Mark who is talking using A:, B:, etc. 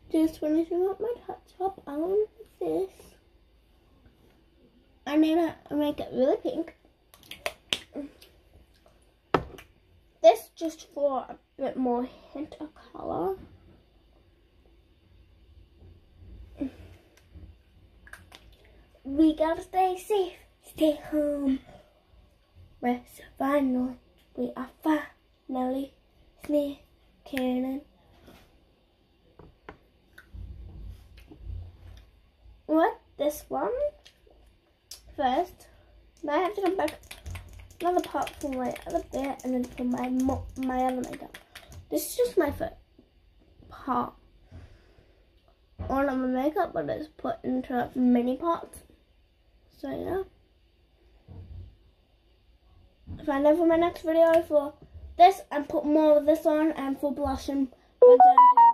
A: Just finishing up my touch up on this. I need to make it really pink. This just for a bit more hint of colour. We gotta stay safe, stay home. We are finally sneaking in. What? This one first. Now I have to come back another part for my other bit and then for my other makeup. This is just my first part on my makeup, but it's put into mini parts. So yeah. Find out for my next video for this and put more of this on and for blush and bronzer and